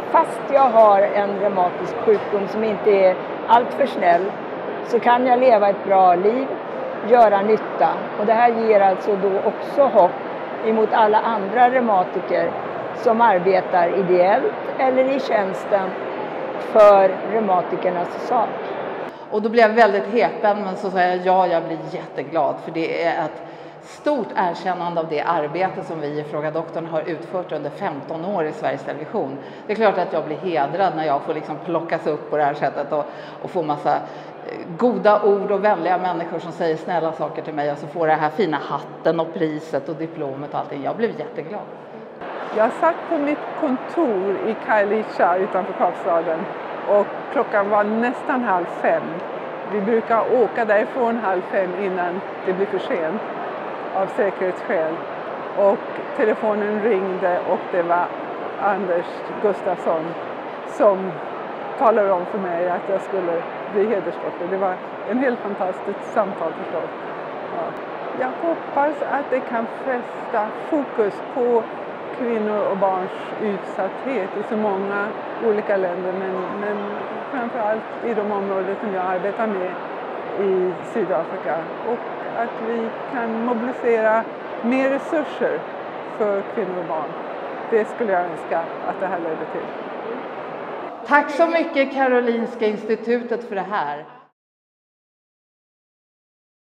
fast jag har en reumatisk sjukdom som inte är allt för snäll, så kan jag leva ett bra liv, göra nytta. Och det här ger alltså då också hopp emot alla andra reumatiker som arbetar ideellt eller i tjänsten för reumatikernas sak. Och då blev jag väldigt häpen, men så sa jag blir jätteglad, för det är ett stort erkännande av det arbete som vi i Fråga Doktorn har utfört under 15 år i Sveriges Television. Det är klart att jag blir hedrad när jag får liksom plockas upp på det här sättet och få massa goda ord och vänliga människor som säger snälla saker till mig, och så får jag den här fina hatten och priset och diplomet och allting. Jag blev jätteglad. Jag satt på mitt kontor i Kajlicha utanför Kapstaden och klockan var nästan 4:30. Vi brukar åka därifrån 4:30 innan det blir för sent av säkerhetsskäl. Och telefonen ringde och det var Anders Gustafsson som talade om för mig att jag skulle bli hedersdoktor. Det var en helt fantastiskt samtal förstås. Ja. Jag hoppas att det kan fästa fokus på kvinnor och barns utsatthet i så många olika länder, men framförallt i de områden som jag arbetar med i Sydafrika, och att vi kan mobilisera mer resurser för kvinnor och barn. Det skulle jag önska att det här ledde till. Tack så mycket Karolinska institutet för det här.